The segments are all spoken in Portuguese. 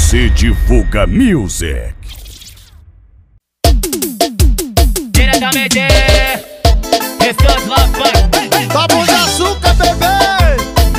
você divulga music. Diretamente, Restos Love. Tá bom de açúcar, bebê.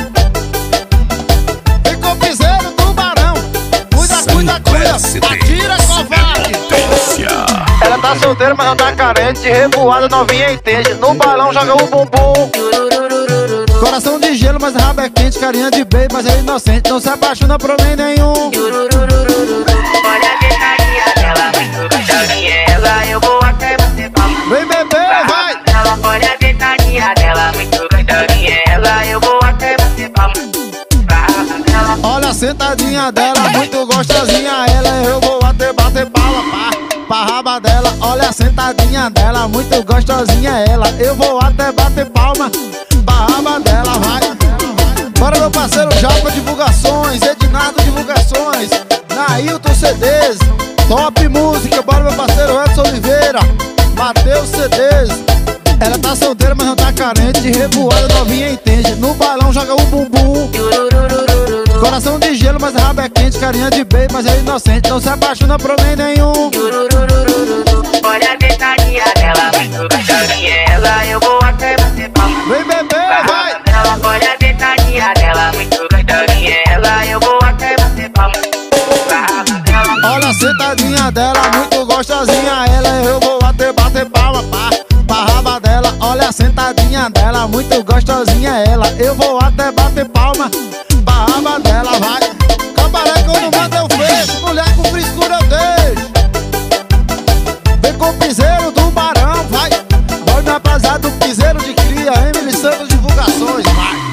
Vem com o piseiro, tubarão. Cuida, atira, covarde. Ela tá solteira, mas não tá carente. De revoada, novinha entende. No balão joga o bumbum. Coração de gelo, mas rabo é quente. Carinha de bem, mas é inocente. Não se apaixona por nem nenhum. Olha que carinha dela, muito gostosinha. Ela eu vou até bater palma. Vem, bebê, vai. Olha que carinha dela, muito gostosinha. Ela eu vou até bater palma. Olha a sentadinha dela, muito gostosinha. Ela eu vou até bater palma pra raba dela. Olha a sentadinha dela, muito gostosinha. Ela eu vou até bater palma pra raba dela, vai. Bora meu parceiro Japa Divulgações, Ednardo Divulgações, Nailton CDs, Top Música. Bora meu parceiro Edson Oliveira, Mateus CDs. Ela tá solteira, mas não tá carente. De revoada, novinha entende. No balão joga o bumbum. Coração de gelo, mas rabo é quente. Carinha de bem, mas é inocente. Não se apaixona por nem nenhum. Olha que carinha dela, muito gostosinha. Ela eu vou até bater palma. Vem, bebê, vai. Olha que carinha dela, muito gostosinha. Ela eu vou até bater palma. Olha a sentadinha dela, muito gostosinha. Ela eu vou até bater palma pra raba dela. Olha a sentadinha dela, muito gostosinha. Ela eu vou até bater palma pra raba dela, vai. Cabaré quando manda eu fecho, mulher com frescura eu deixo. Vem com o piseiro do barão, vai. Bora na rapaziada do piseiro de cria, Emily Santos Divulgações, vai.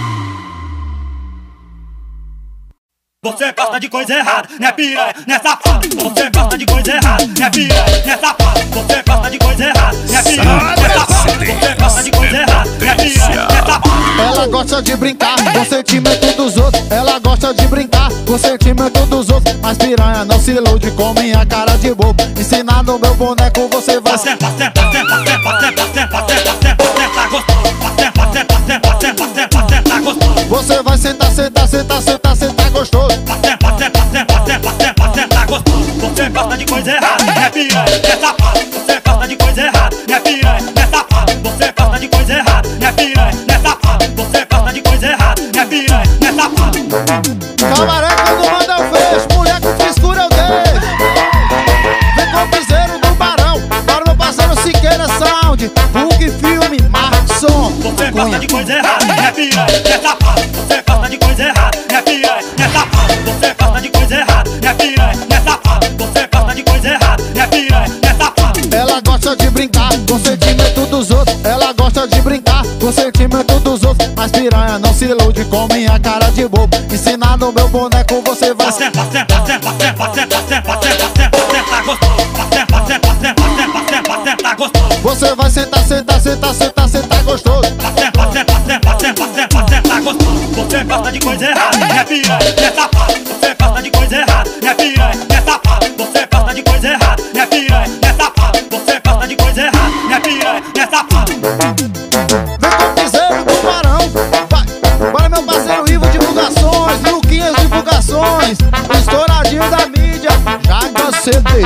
Você gosta de coisa errada, né piranha, né safada. Você gosta de coisa errada, né piranha, né safada. Você gosta de coisa errada, né piranha, né safada. Você gosta de coisa errada, né piranha, né safada. Ela gosta de brincar com o sentimento dos outros. Ela gosta de brincar com o sentimento dos outros. Mas piranha não se ilude com minha cara de bobo. Ensinando o meu boneco você vai. Senta, senta, senta, senta, senta, senta, senta, senta, senta, gostoso. Senta, senta, senta, senta, senta, senta, gostoso. Você vai sentar, sentar, sentar, sentar, sentar gostoso. Senta, senta, senta, senta, senta, senta, gostoso. Você gosta de coisa errada, né piranha, né safada. Você gosta de coisa errada, né piranha, né safada. Você gosta de coisa errada, né piranha, né safada. Você gosta de coisa errada, né piranha, né safada. Cabaré quando manda eu fecho, mulher com frescura eu deixo. Vem com o piseiro do barão, para meu parceiro Siqueira Sound, Bug Filme, Markson. Você gosta de coisa errada, né piranha, né safada. Você gosta de coisa errada, né piranha, né safada. Você gosta de coisa errada, né piranha, né safada. Você gosta de coisa errada, né piranha, né safada. Ela gosta de brincar com o sentimento dos outros. Ela gosta de brincar com o sentimento dos outros. Mas piranha não se ilude com minha cara de bobo. Ensinando o meu boneco você vai. Senta, senta, senta, senta, senta, senta, senta, senta, senta, gostoso. Senta, senta, senta, senta, senta, senta, gostoso. Você vai sentar, sentar, sentar, sentar, sentar gostoso. Senta, senta, senta, senta, senta, senta, gostoso. Você gosta de coisa errada, né piranha, né safada. Você gosta de coisa errada, né piranha, né safada. Você gosta de coisa errada, né piranha, né safada. Você gosta de coisa errada, né piranha, né safada. Vem com o piseiro do barão, vai. Bora meu parceiro Ivo Divulgações, Luquinhas Divulgações, o estouradinho da mídia, Jaca CD.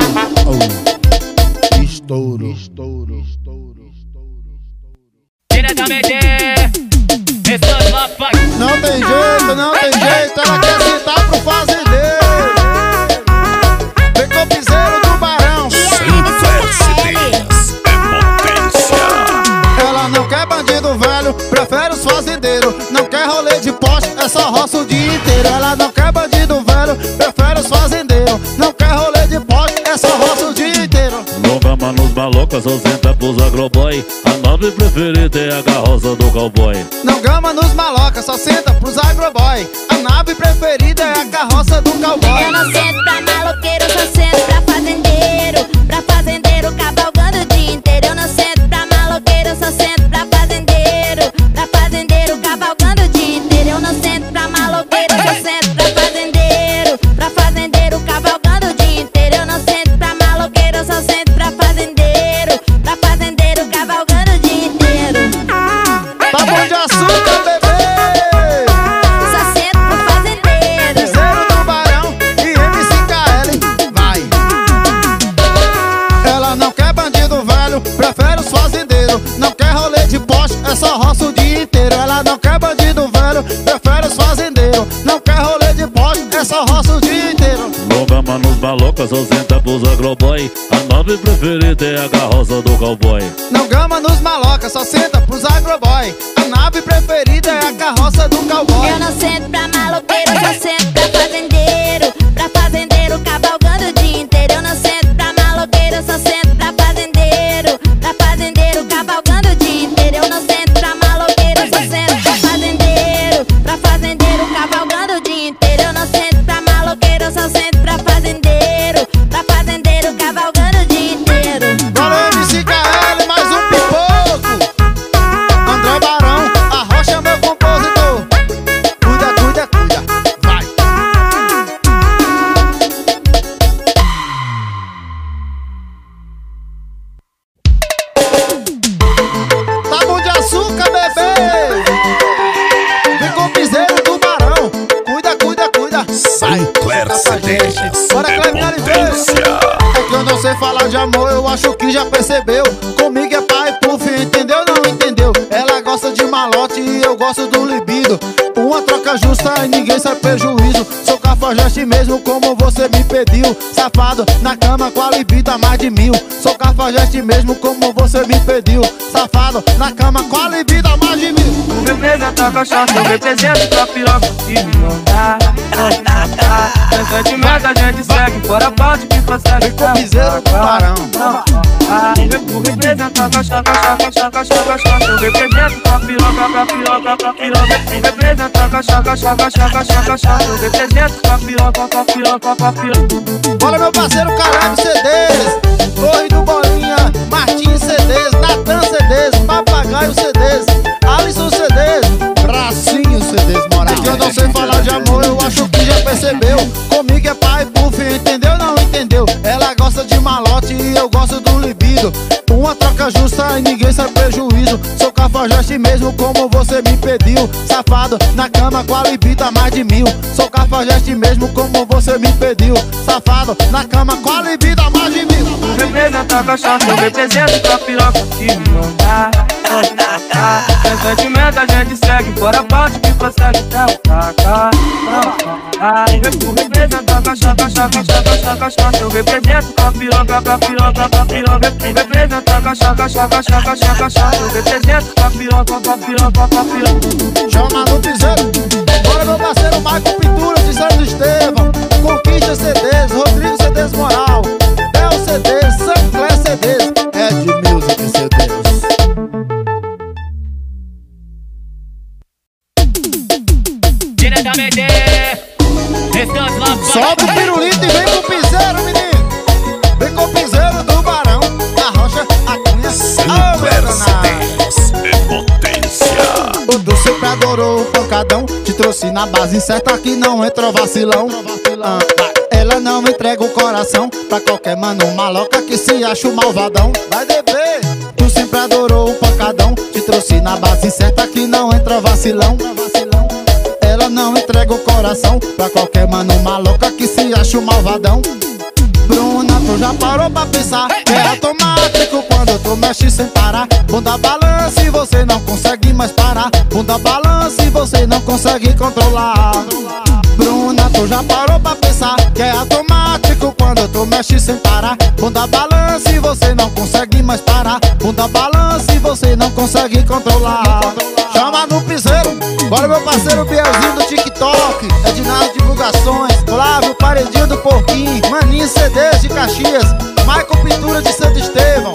Estouro. Diretamente, Restos Love. Não tem jeito, não tem jeito, ela quer sentar pro fazendeiro. Vem com o piseiro do barão. CDs é potência. Ela não quer bandido velho, prefere os fazendeiros. Não quer rolê de poste, é só roça o dia inteiro. Ela não quer bandido velho, prefere os fazendeiros. Não quer rolê de poste, é só roça o dia inteiro. Longa manos malocas, só senta pros agroboy. A nave preferida é a carroça do cowboy. Não gama nos malocas, só senta pros agroboy. A nave preferida é a carroça do cowboy. Eu não sento pra maloqueiro, só sento pra fazendeiro. Pra fazendeiro cavalgando o dia inteiro. Eu não sento pra maloqueiro, só sento pra fazendeiro. Pra fazendeiro cavalgando o dia inteiro. Eu não sento pra maloqueiro, só sento pra fazendeiro. Pra fazendeiro cavalgando o dia inteiro. Eu não sento pra maloqueiro, só sento pra fazendeiro. Pra fazendeiro cavalgando o dia inteiro. Tá bom de açúcar, bebê. Só sento pro fazendeiro. Piseiro do barão e só roça o dia inteiro. No Gama nos malocas, só senta pros agroboy. A nave preferida é a carroça do cowboy. Não gama nos malocas, só senta pros agroboy. A nave preferida é a carroça do cowboy. Eu não sento pra maloqueiro, eu só sento pra fazendeiro cavalgando o dia inteiro. Eu não sento pra maloqueiro, eu só sento pra fazendeiro cavalgando o dia inteiro. Eu não sento pra maloqueiro, eu só sento pra fazendeiro cavalgando o dia inteiro. Eu não sento pra maloqueiro, eu só sento pra fazendeiro cavalgando o dia inteiro. Valeu, MC KL, mais um pipoco. André Barão, a rocha é meu compositor. Cuida, vai. Tá bom de açúcar, bebê. Vem com o piseiro do Barão. Cuida. Sinclair CDs. Bora, Cleber Oliveira. É que eu não sei falar de amor, eu acho que já percebeu. Comigo é pai, puff, entendeu? Não entendeu? Ela gosta de malote e eu gosto do libido. Uma troca justa e ninguém sai prejuízo. Sou cafajeste mesmo como você me pediu. Safado, na cama com a libido a mais de 1000. Sou cafajeste mesmo como você me pediu. Safado, na cama com a libido a mais de 1000. Tu representa a cachaça, eu represento tua piroca. Se me mandar, sem sentimento a gente segue. Fora parte que consegue. Vem com o piseiro do Barão. Tu representa a cachaça, eu represento tua piroca. Tu representa a cachaça, eu represento tua piroca. Bora, meu parceiro Caleb CDs, Torre do Bolinha, Martins CDs, Natan CDs, Papagaio CDs, Alisson CDs, Bracinho CDs, moral. Que eu não sei falar de amor, eu acho que já percebeu. Comigo é pai, puff, entendeu? Não entendeu? Ela gosta de malote e eu gosto do libido. Uma troca justa e ninguém sai prejuízo. Sou cafajeste mesmo como você me pediu. Safado, na cama com a libido a mais de 1000. Sou cafajeste mesmo como você me pediu. Safado, na cama com a libido a mais de 1000. Tu representa a cachaça, eu represento tua piroca. Se me mandar, sem sentimento a gente segue. Fora parte que consegue, até o taca. Tu representa a cachaça, eu represento tua piroca. Tu representa a cachaça, eu represento tua piroca. Chama no piseiro. Bora, meu parceiro Michael Pintura de Santo Estevão. Conquista CDs, Rodrigo CDs Moral, Bel CDs, Sinclair CDs, Ed Music CDs. Diretamente, estamos lá. Solta o pirulito e vem com o piseiro, menino. Vem com o piseiro do Barão, da Rocha, a Cunha. Sinclair CDs é potência. O Du sempre adorou o pancadão. Te trouxe na base certa que não entrou vacilão. Ela não entrega o coração pra qualquer mano maloca que se acha o malvadão. Vai beber. Tu sempre adorou o pancadão. Te trouxe na base certa que não entra vacilão. Ela não entrega o coração pra qualquer mano maloca que se acha o malvadão. Bruna, tu já parou pra pensar? É automático quando tu mexe sem parar. Bunda balança e você não consegue mais parar. Bunda balança e você não consegue controlar. Bruna, tu já parou pra pensar? Que é automático quando tu mexe sem parar. Bunda balança e você não consegue mais parar. Bunda balança e você não consegue controlar. Chama no piseiro. Bora, meu parceiro Bielzinho do TikTok, Edinaldo Divulgações, Flávio Paredinho do Porquinho, Maninho CDs de Caxias, Michael Pintura de Santo Estevão.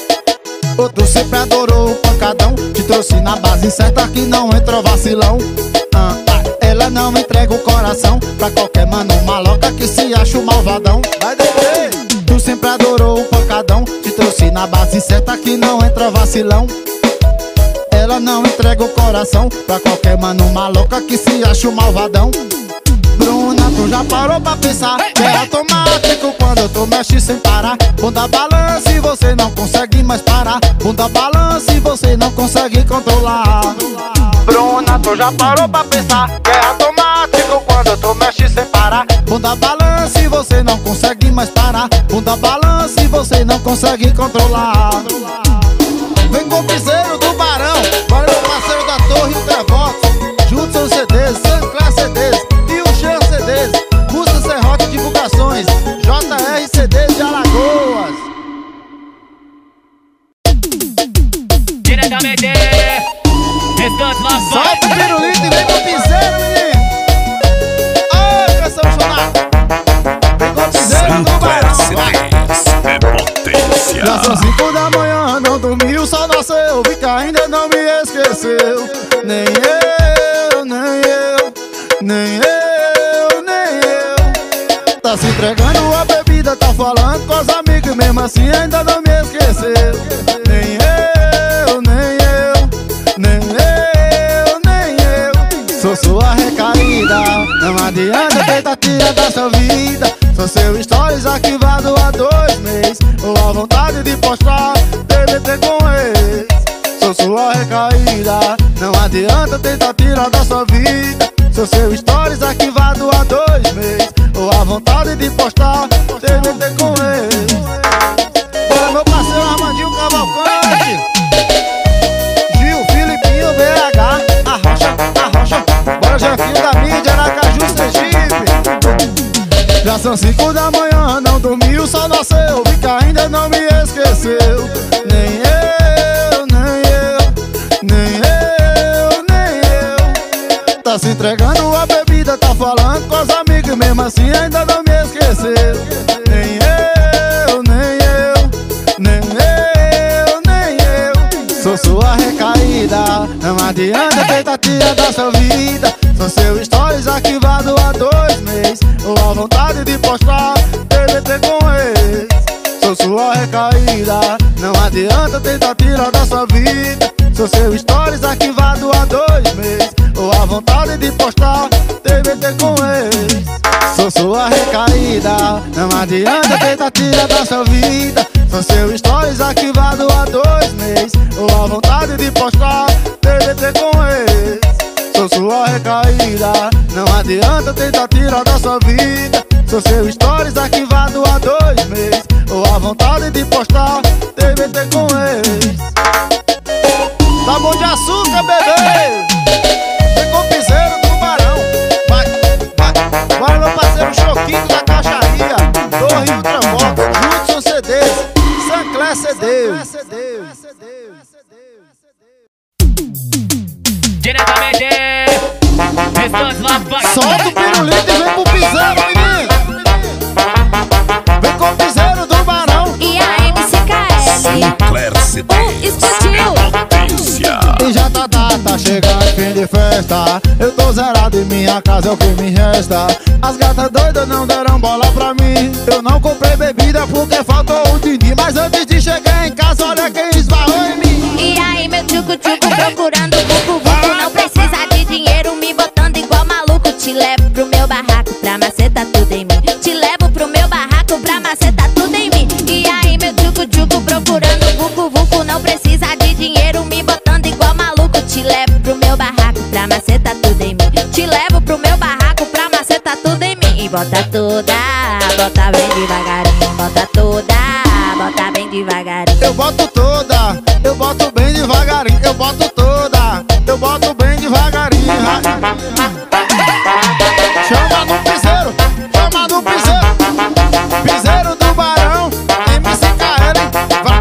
O Tu sempre adorou o pancadão. Te trouxe na base certa que não entrou vacilão. Ela não entrega o coração pra qualquer mano maloca que se acha o malvadão. Vai beber. Tu sempre adorou o pancadão. Te trouxe na base certa que não entra vacilão. Ela não entrega o coração pra qualquer mano maloca que se acha o malvadão. Bruna, tu já parou pra pensar? É automático quando tu mexe sem parar. Bunda balança e você não consegue mais parar. Bunda balança e você não consegue controlar. Bruna, tu já parou pra pensar? É automático quando tu mexe sem parar. Bunda balança e você não consegue mais parar. Bunda balança e você não consegue controlar. Vem com o piseiro do Barão. Bora, meu parceiro da Torre, o Devoto, Judson CDs, Sinclair CDs, Tio Chan CDs, são 5 da manhã, não dormi, o sol nasceu. Vi que ainda não me esqueceu. Nem eu, nem eu, nem eu, nem eu. Tá se entregando a bebida, tá falando com os amigos, mesmo assim ainda não me esqueceu. Nem eu, nem eu, nem eu, nem eu. Sou sua recaída, não adianta tentar tirar da sua vida. Sou seu stories arquivado há 2 meses, ou a vontade de postar TBT com ex. Sou sua recaída, não adianta tentar tirar da sua vida. Sou seu stories arquivado há 2 meses, ou a vontade de postar TBT com ex. Bora meu parceiro Armandinho Cavalcante, Gil, Filipinho, BH, Arrocha. Bora Jefinho da mídia, Aracaju, Sergipe. Já são 5 da manhã, não dormi, o sol nasceu. Vi que ainda não me esqueceu. Nem eu, nem eu, nem eu, nem eu. Tá se entregando a bebida, tá falando com os amigos, mesmo assim ainda não me esqueceu. Nem eu, nem eu, nem eu, nem eu. Sou sua recaída, não adianta tentar tirar da sua vida. Sou seu stories arquivado há 2 meses, ou a vontade de postar TBT com ex. Sou sua recaída, não adianta tentar tirar da sua vida. Sou seu stories arquivado há 2 meses, ou a vontade de postar TBT com ex. Sou sua recaída, não adianta tentar tirar da sua vida. Sou seu stories arquivado há 2 meses, ou a vontade de postar TBT com ex. Sou sua recaída, não adianta tentar tirar da sua vida. Sou seu stories arquivado há 2 meses, ou a vontade de postar TBT com ex. Tá bom de açúcar, bebê? Vem com o piseiro do Barão. Vai, vai. Bora meu parceiro Choquinho da Caixaria, Torre Ultramoto, Judson CDs, Sancler CDs. Diretamente, Estância Lapa. Solta o pirulito e vem pro piseiro, menino. Vem com o piseiro do Barão. E a MCKL Sinclair CDs explodiu. Potência. E já tá chegando fim de festa. Eu tô zerado e minha casa é o que me resta. As gatas doidas não deram bola pra mim. Eu não comprei bebida porque faltou o din-din. Mas antes de chegar em casa, olha quem esbarrou em mim. E aí meu tchucu-tchucu procurando vucu-vucu. Não precisa de dinheiro, me botando igual maluco. Te levo pro meu barraco pra macetar tudo em mim. Te levo pro meu barraco pra macetar tudo em mim. E aí meu tchucu-tchucu procurando vucu-vucu. Não precisa de dinheiro, me botando igual maluco. Te levo pro meu barraco pra macetar tudo em mim. Te levo pro meu barraco pra macetar tudo em mim. E bota toda, bota bem devagarinho. Bota toda, bota bem devagarinho. Eu boto toda, eu boto bem devagarinho. Eu boto toda, eu boto bem devagarinho. Chama no piseiro, chama no piseiro. Piseiro do Barão, MCKL, vai.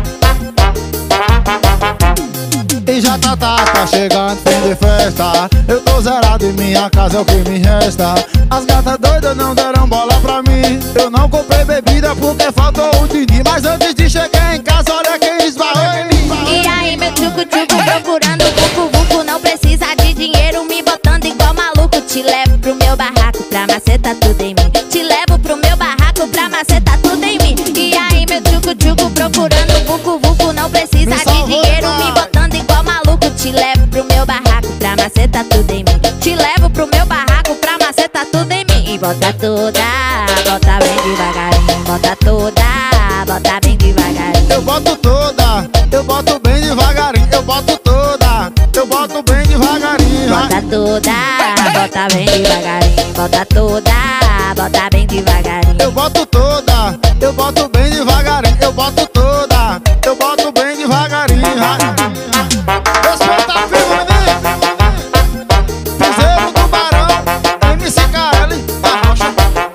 E já tá chegando fim de festa. Eu tô zerado e minha casa é o que me resta. As gatas doidas não deram bola pra mim. Eu não comprei bebida porque faltou o din-din. Mas antes de chegar em casa, olha quem esbarrou em mim. E aí meu tchucu-tchucu procurando vucu-vucu. Não precisa de dinheiro, me botando igual maluco. Te levo pro meu barraco pra macetar tudo em mim. Te levo pro meu barraco pra macetar tudo em mim. E aí meu tchucu-tchucu procurando vucu-vucu. Não precisa de dinheiro, me botando igual maluco. Te levo pro meu barraco pra macetar tudo em mim. Te levo pro meu barraco pra macetar tudo em mim. E bota toda, bota bem devagarinho. Bota toda, bota bem devagarinho. Eu boto toda, eu boto bem devagarinho. Eu boto toda, eu boto bem devagarinho. Bota toda, bota bem devagarinho. Bota toda, bota bem devagarinho. Eu boto toda, eu boto bem devagarinho. Eu boto toda, eu boto bem devagarinho. Respeita a firma, menino. Piseiro do Barão, MCKL, Arrocha.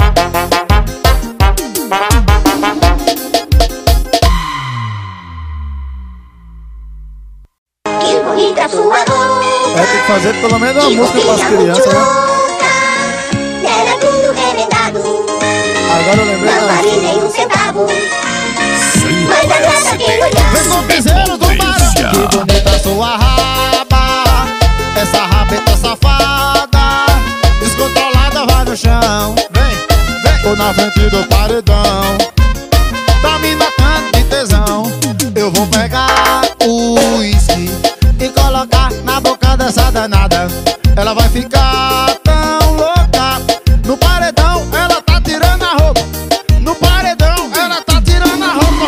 Que bonita sua boca. Tem que fazer pelo menos uma música para as crianças, né? Era tudo remendado. Agora eu lembrei Não vale nem um centavo. Mas a graça que Vem com o piseiro do barão. Que bonita sua raba, essa rabeta safada, descontrolada vai no chão. Vem, ou na frente do paredão. Tá me matando de tesão. Eu vou pegar o uísque e colocar na boca dessa danada. Ela vai ficar tão louca. No paredão ela tá tirando a roupa. No paredão ela tá tirando a roupa.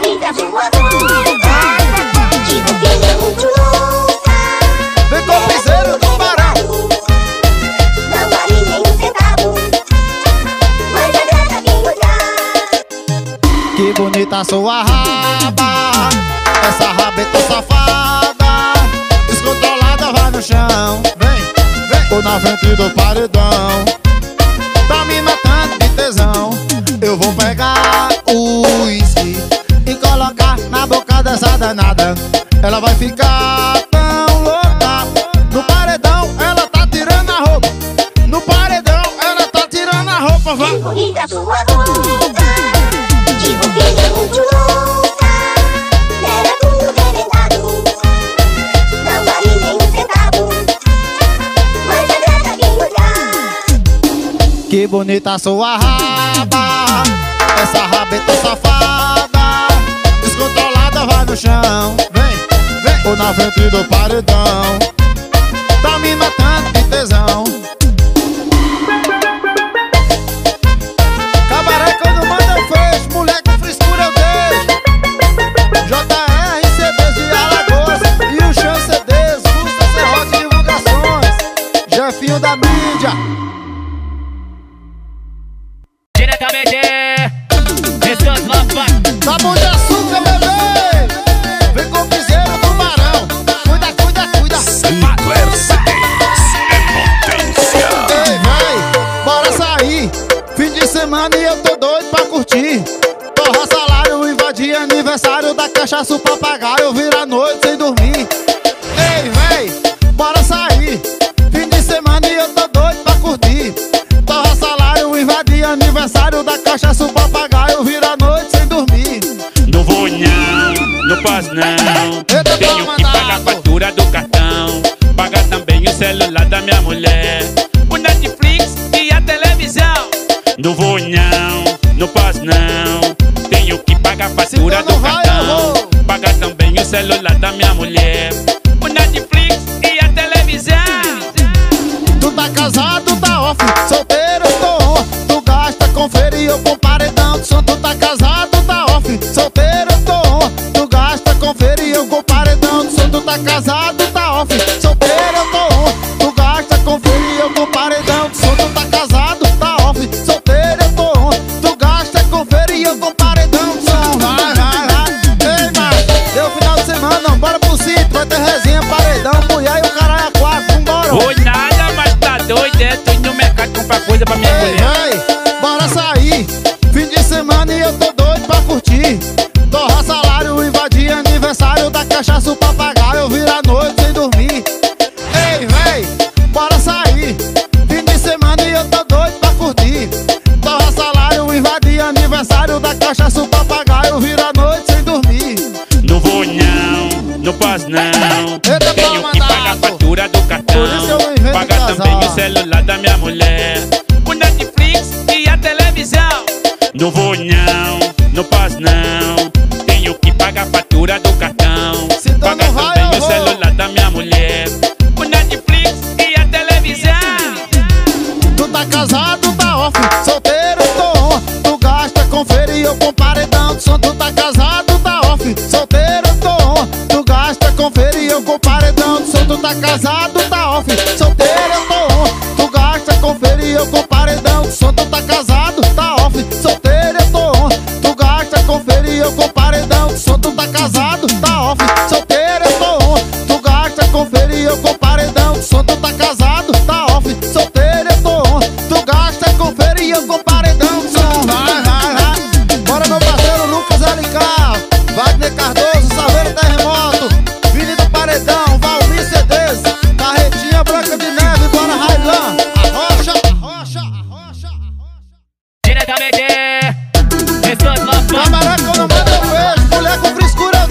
Vem com o piseiro do barão. Não vale nem um centavo, mas agrada quem olhar. Que bonita sua raba, essa rabeta safada, descontrolada vai no chão. Vem, ou na frente do paredão. Tá me matando de tesão. Eu vou pegar o uísque e colocar na boca dessa danada. Ela vai ficar tão louca. No paredão ela tá tirando a roupa. No paredão ela tá tirando a roupa. Vai. Que bonita sua roupa, de roupinha muito louca. Era tudo remendado, não vale nem um centavo, mas agrada quem olhar. Que bonita sua raba, essa rabeta safada, descontrolada vai no chão. Vem, ou na frente do paredão. Tá me matando de tesão. Cabaré quando manda eu fecho, mulher com frescura eu deixo. JR, CDs de Alagoas e o Chan CDs, Gusta Serrote Divulgações, Jefinho da mídia. Diretamente, Pessoas Lava. Sabor de açúcar, bebê. Vem com o piseiro do barão. Cuida, cuida, cuida. Sinclair CDs é potência. Ei, véi, bora sair. Fim de semana e eu tô doido pra curtir. Torrar salário, invadir aniversário da cachaça, o papagaio, vira noite sem dormir. Ei, véi, bora sair. Fim de semana e eu tô doido pra curtir. Torrar salário, invadir aniversário da cachaça, o papagaio, vira noite sem dormir. Não vou não posso não. Tenho que pagar a fatura do cartão, pagar também o celular da minha mulher, o Netflix e a televisão. Não vou não posso não. Tenho que pagar a fatura do cartão, pagar também o celular da minha mulher, o Netflix e a televisão. Tu tá casado, tá off, solteiro, tô on. Tu gasta com feira e eu com paredão de som. Tu tá casado, tá off, solteiro, tô on. Tu gasta com feira e eu com paredão de som. Tu tá casado, tá off, solteiro, eu tô on. Tu gasta com feira e eu com paredão de som. Tu tá casado, tá off, solteiro, eu tô on. Tu gasta com feira e eu com paredão de som. Vai, vai, vai. Ei, mas deu final de semana, bora pro sítio. Vai ter resenha, paredão, mulher e o caralho a quatro. Vambora. Oi, nada, mas tá doido, tô indo no mercado comprar coisa pra minha mulher. Ei, bora sair. Fim de semana e eu tô doido pra curtir. Torrar salário, invadir aniversário da cachaça, o papagaio, vira noite sem dormir. Ei, véi, bora sair. Fim de semana e eu tô doido pra curtir. Torrar salário, invadir aniversário da cachaça, o papagaio, vira noite sem dormir. Não vou não posso não. Tenho que pagar a fatura do cartão, pagar também o celular da minha mulher, o Netflix e a televisão. Não vou não posso não. Tenho que pagar a fatura do cartão, pagar também o celular da minha mulher, o Netflix e a televisão. Tu tá casado, tá off, solteiro, tô on. Tu gasta com feira e eu com paredão de som. Tu tá casado, tá off, solteiro, tô on. Tu gasta com feira e eu com paredão de som. Tu tá casado, tá off, solteiro, tô on. Tu gasta com feira e eu com paredão de som. Tu tá casado, tá off, solteiro, tô on. Tu gasta com feira e eu com paredão de som. Tu tá casado, tá off, solteiro, tô on. Tu gasta com feira e eu com paredão de som. Tu tá casado, tá off, solteiro, tô on. Tu gasta com feira e eu com paredão de som. Vai, vai, vai. Bora, meu parceiro Lucas LK, Wagner Cardoso, Saveiro Terremoto, Vini do Paredão, Valmir CDs, Carretinha Branca de Neve, bora Railan, arrocha, arrocha, arrocha, arrocha. Diretamente, Pessoas Lava. Camará quando manda eu vejo, mulher com frescura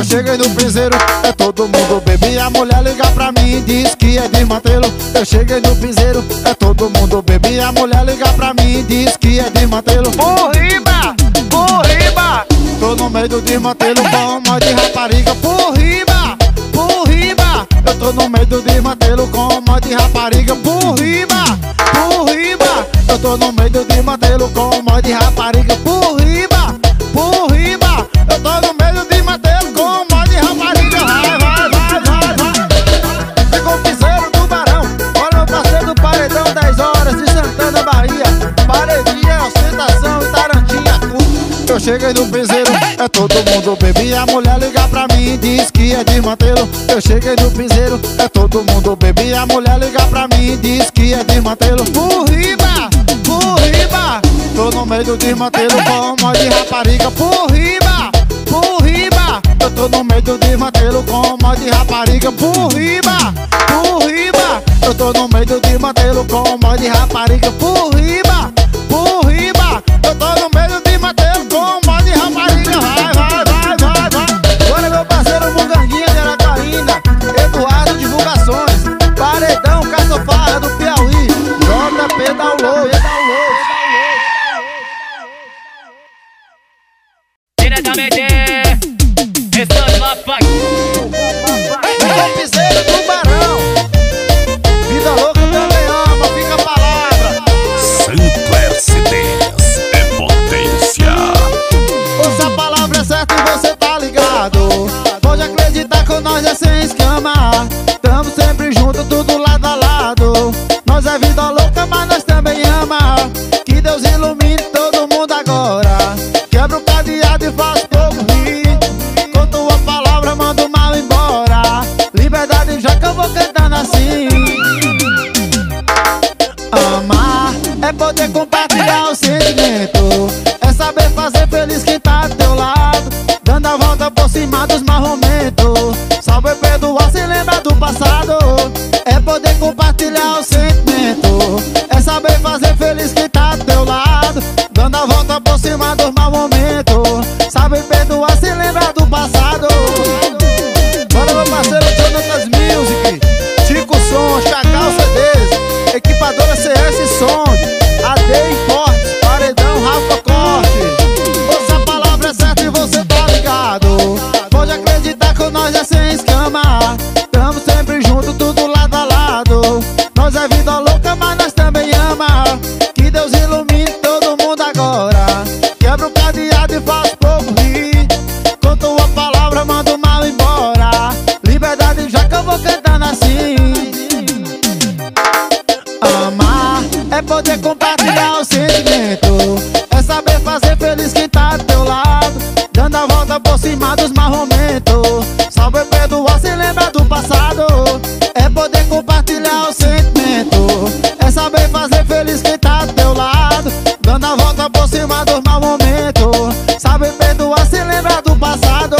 cheguei no piseiro, é todo mundo bebe. A mulher liga pra mim e diz que é desmantelo. Eu cheguei no piseiro, é todo mundo bebe. A mulher liga pra mim e diz que é desmantelo. Por riba, por riba. Tô no meio do desmantelo com mod de rapariga. Por riba, por riba. Eu tô no meio do desmantelo com mod de rapariga. Por riba, por riba. Eu tô no meio do desmantelo com mod de rapariga. Por riba, por riba. Eu tô no meio do desmantelo com mod de rapariga. Vai, vai, vai, vai, vai. Ficou o piseiro do Barão. Olha o parceiro do Paredão, 10 horas de Santana, Bahia. Paredinha, ostentação e tarantinha, tudo. Eu cheguei no piseiro, é todo mundo bebe. A mulher liga pra mim e diz que é desmantelo. Eu cheguei no piseiro, é todo mundo bebe. A mulher liga pra mim e diz que é desmantelo. Por riba, por riba. Tô no meio do desmantelo com mod de rapariga. Por riba, por riba. Eu tô no meio do desmantelo com mod de rapariga. Por riba, por riba. Eu tô no meio do desmantelo com mod de rapariga. Por riba, por riba. Eu tô no meio do desmantelo com mod de rapariga. Vai, vai, vai, vai, vai. Agora meu parceiro Muganguinha de Aracaína, Eduardo Divulgações, Paredão Caçofarra do Piauí, JP Download. Diretamente, estou lá, pai. É o piseiro do Barão. Vida louca também ama, fica a palavra. Sinclair CDs é potência. Ouça a palavra certa e você tá ligado. Pode acreditar que nós é sem escama. Tamo sempre junto, tudo lado a lado. Nós é vida louca, mas nós também ama. Que Deus ilumine todo mundo agora. Quebra o cadeado e faz o povo rir. Com tua palavra manda o mal embora. Liberdade já que eu vou cantando assim. Amar é poder compartilhar o sentimento. É saber fazer feliz quem tá do teu lado. Dando a volta por cima dos maus momentos. Saber perdoar sem lembrar do passado. É poder compartilhar o sentimento. É saber fazer feliz quem tá do teu lado. Dando a volta por cima dos maus momentos. Saber perdoar sem lembrar do passado. Bora meu parceiro Jonathan Music, Chico Som, Chacal CDs, Equipadora CS Sound, AD Importes, Paredão Rafa Corte. Ouça a palavra certa e você tá ligado. Pode acreditar que nós é sem escama. Tamo sempre junto, tudo lado a lado. Nós é vida louca, mas nós também ama. Que Deus ilumine todo mundo agora. Quebra o cadeado e faz o povo rir. Com tua palavra manda o mal embora. Liberdade já que eu vou cantando assim. Amar é poder compartilhar o sentimento. É saber fazer feliz quem tá do teu lado. Dando a volta por cima dos maus momentos. Saber perdoar sem lembrar do passado. É poder compartilhar o sentimento. É saber fazer feliz quem tá do teu lado. Dando a volta por cima dos maus momentos. Saber perdoar sem lembrar do passado.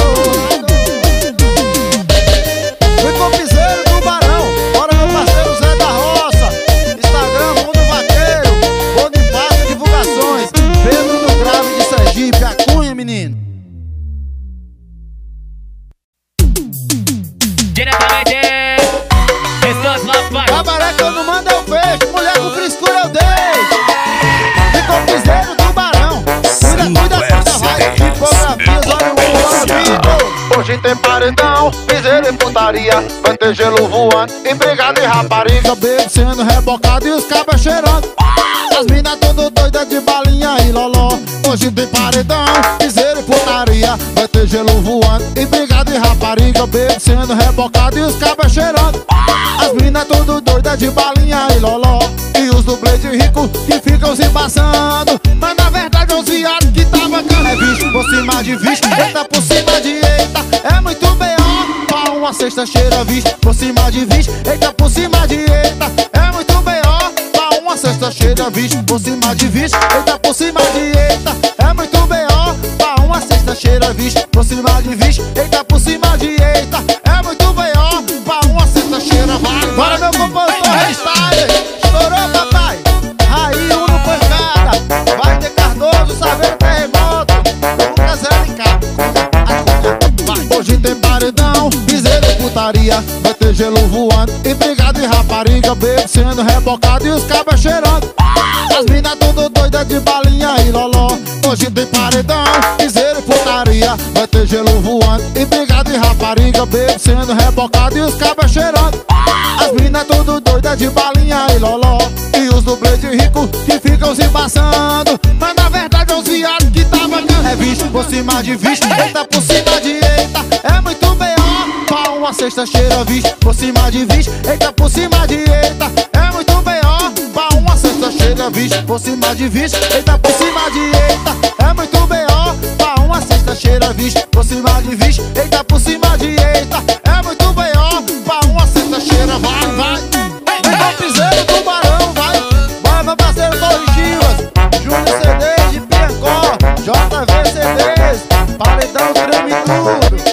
Vem com o piseiro do Barão. Bora meu parceiro Zé da Roça. Instagram Mundo Vaqueiro, Bonifácio Divulgações, Pedro do Grave de Sergipe, a Cunha, menino. Diretamente, estou lá, pai. Cabaré que eu não mando eu fecho, mulher com frescura eu deixo. Vem com o piseiro do Barão. Cuida, vai. Tipografias, olha o vídeo. Hoje tem paredão, piseiro e putaria. Vai ter gelo voando, empregado e rapariga. Bebo sendo rebocado e os cabas cheirando. As minas tudo doidas de balinha e loló. Hoje tem paredão, piseiro e putaria. Vai ter gelo voando, empregado e rapariga. Bebo sendo rebocado e os cabas cheirando. As minas tudo doidas de balinha e loló. E os dublês de rico que ficam se passando. Mas na verdade os viados que tá bacana. É bicho por cima de bicho, eita por cima de eita. É muito B.O. pra uma sexta cheira bicho por cima de bicho, eita por cima de eita. É muito B.O. pra uma sexta cheira bicho por cima de bicho, eita por cima de eita. É muito B.O. pra uma sexta cheira bicho por cima de bicho, eita por cima de eita. É muito B.O. pra uma sexta cheira. Bora meu compositor Restyle. Estourou papai, aí Uno pancada. Vai ter Cardoso, Saber Terremoto, Lucas LK. Hoje tem gelo voando, empregado e rapariga, bebo sendo rebocado e os cabas cheirando. As minas tudo doida de balinha e loló. Hoje tem paredão, piseiro e putaria. Vai ter gelo voando, empregado e rapariga, bebo sendo rebocado e os cabas cheirando. As minas tudo doida de balinha e loló. E os dublês de rico que ficam se passando, mas na verdade é os viados que tá bacana. É bicho por cima de bicho, eita por cima de eita. É muito melhor pra uma sexta cheira, bicho por cima de bicho, eita por cima de eita. É muito melhor pra uma sexta cheira, bicho por cima de bicho, eita por cima de eita. É muito melhor pra uma sexta cheira, bicho por cima de bicho, eita por cima de eita. É muito melhor pra uma sexta cheira, vai, vai. Vem com o piseiro do Barão, vai. Bora meu parceiro Torres Chivas, Júnior CDs de Piancó, JV CDs, paredão treme tudo.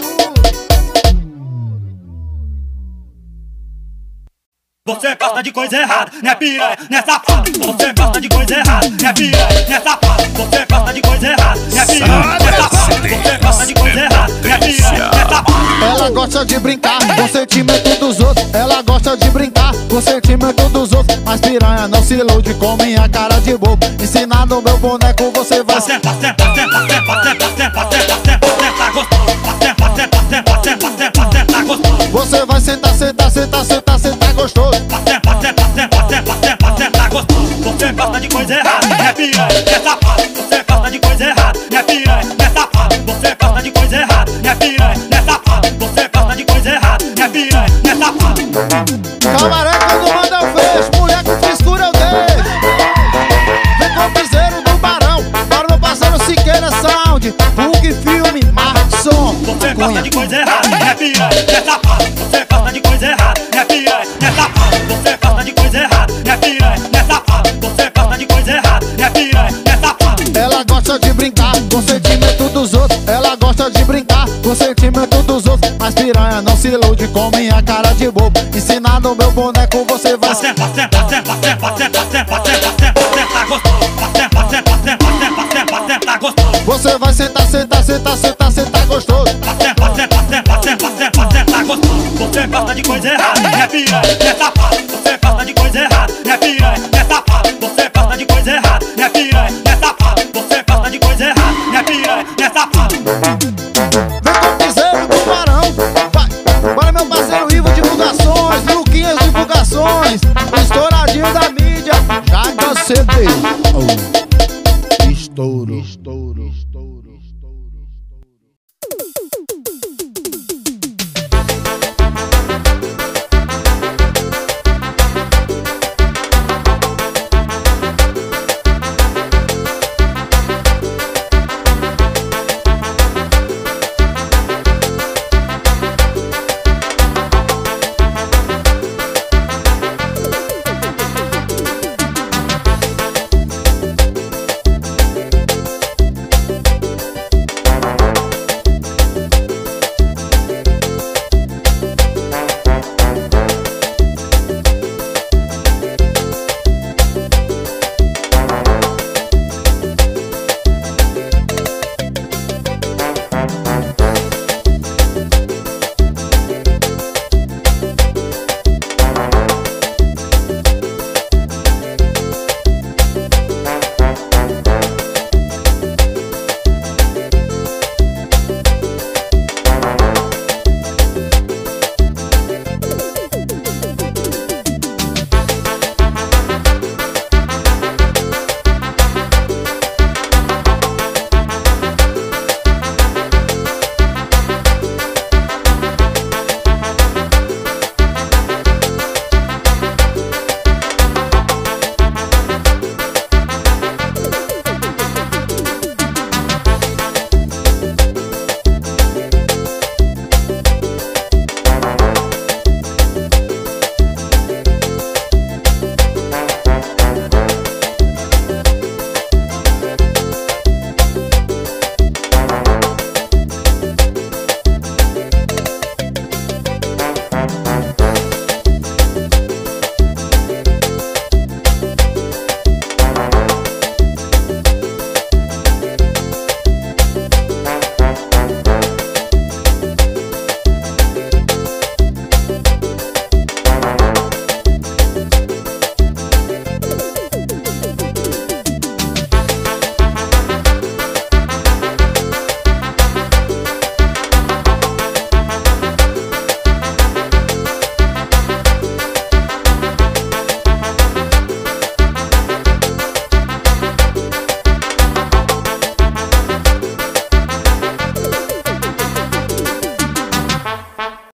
Você gosta de coisa errada, né piranha, né safado. Você gosta de coisa errada, né piranha, né safado. Você gosta de coisa errada, né piranha, né safado. Você gosta de coisa errada, né piranha, né safado. Ela gosta de brincar com o sentimento dos outros. Ela gosta de brincar com o sentimento dos outros. Mas piranha não se ilude com minha cara de bobo. Ensinado meu boneco você vai senta, senta, senta, senta, senta, senta, senta, senta, gostoso. Senta, senta, senta, senta, senta, senta, gostoso. Você vai sentar, sentar, sentar, sentar, sentar gostoso. Senta, senta, senta, senta, senta, senta, gostoso. Você gosta de coisa errada, né piranha, né safado. Você gosta de coisa errada, né piranha, né safado. Você gosta de coisa errada, né piranha, né safado. Você gosta de coisa errada, né piranha, né safado. Camaré quando manda eu fecho, mulher com frescura eu deixo. Vem com o piseiro do Barão, para meu parceiro Siqueira Sound, Hulk Filme, Marson. Você gosta de coisa errada, né piranha, né safado. Você gosta de coisa errada, né piranha, né safado. Você gosta de coisa errada, né piranha, né safado. Você gosta de coisa errada, né piranha, né safado. Ela gosta de brincar com o sentimento dos outros. Ela gosta de brincar com o sentimento dos outros. Mas piranha não se ilude com minha cara de bobo. Ensinado meu boneco você vai senta, senta, senta, senta, senta, senta, senta, senta, senta, gostoso. Senta, senta, senta, senta, senta, senta, gostoso. Você vai sentar, sentar, sentar, sentar, sentar gostoso. Senta, senta, senta, senta, senta, senta, gostoso. Você gosta de coisa errada, né piranha, né safado. Você gosta de coisa errada, né piranha, né safado. Você gosta de coisa errada, né piranha, né safado. Você gosta de coisa errada, né piranha, né safado. Vem com o piseiro do Barão, vai. Bora meu parceiro Ivo Divulgações, Luquinhas Divulgações,